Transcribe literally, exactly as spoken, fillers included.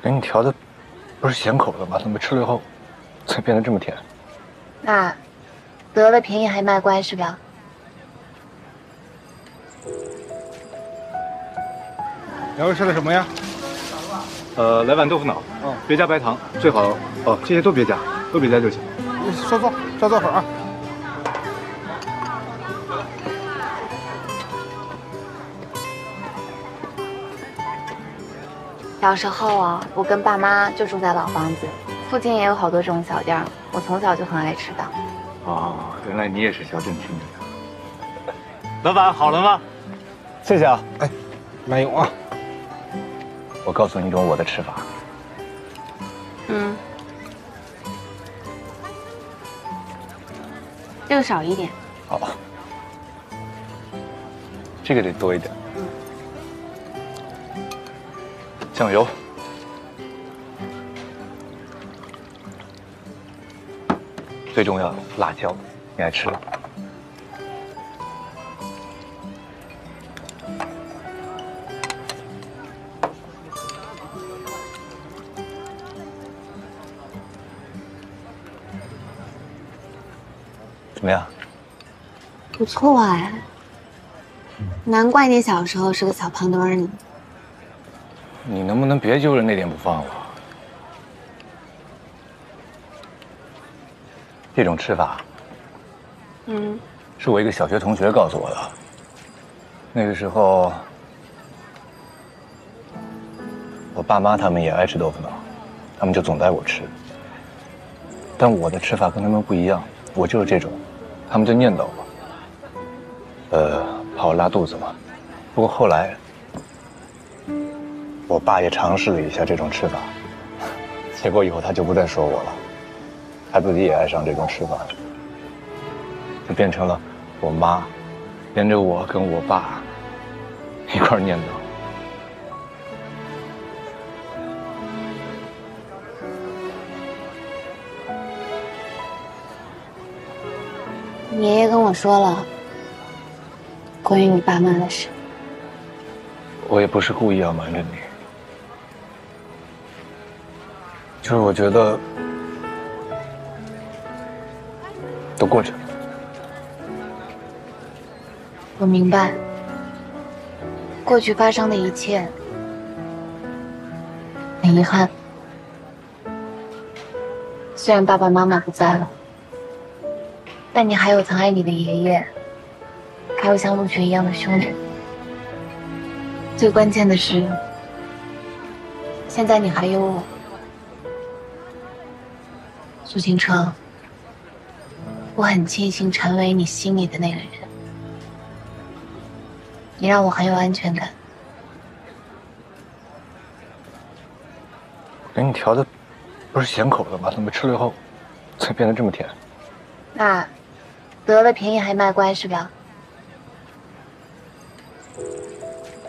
给你调的不是咸口的吗？怎么吃了以后才变得这么甜？ 那得了便宜还卖乖是吧？ 两位吃的什么呀？ 呃，来碗豆腐脑， 嗯， 别加白糖，最好哦，这些都别加，都别加就行。 稍坐，稍坐会儿啊。 小时候啊，我跟爸妈就住在老房子，附近也有好多这种小店，我从小就很爱吃的。 哦，原来你也是小镇青年。老板，好了吗？谢谢啊。 哎，慢用啊。 我告诉你一种我的吃法。 嗯，这个少一点。 好，这个得多一点。 嗯， 酱油，最重要辣椒，你爱吃吗？怎么样？ 不错哎，难怪你小时候是个小胖墩儿呢。 你能不能别揪着那点不放了？这种吃法， 嗯， 是我一个小学同学告诉我的。那个时候，我爸妈他们也爱吃豆腐脑，他们就总带我吃。但我的吃法跟他们不一样，我就是这种，他们就念叨我，呃，怕我拉肚子嘛。不过后来，我爸也尝试了一下这种吃法，结果以后他就不再说我了，他自己也爱上这种吃法，就变成了我妈连着我跟我爸一块念叨。 你爷爷跟我说了关于你爸妈的事。 我也不是故意要瞒着你，就是我觉得都过去了。 我明白，过去发生的一切很遗憾。虽然爸爸妈妈不在了，但你还有曾爱你的爷爷，还有像陆泉一样的兄弟。最关键的是，现在你还有我，苏清城。我很庆幸成为你心里的那个人，你让我很有安全感。 给你调的不是咸口的吗？怎么吃了以后才变得这么甜？ 那得了便宜还卖乖是吧？